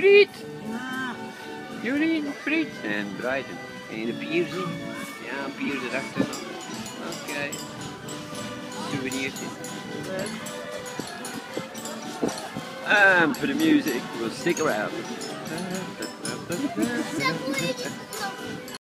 friet. Jullie nog friet? En Brighton. En een bier zien? Ja, een bier erachter nog. Oké. Souvenirtje. And for the music, we'll stick around.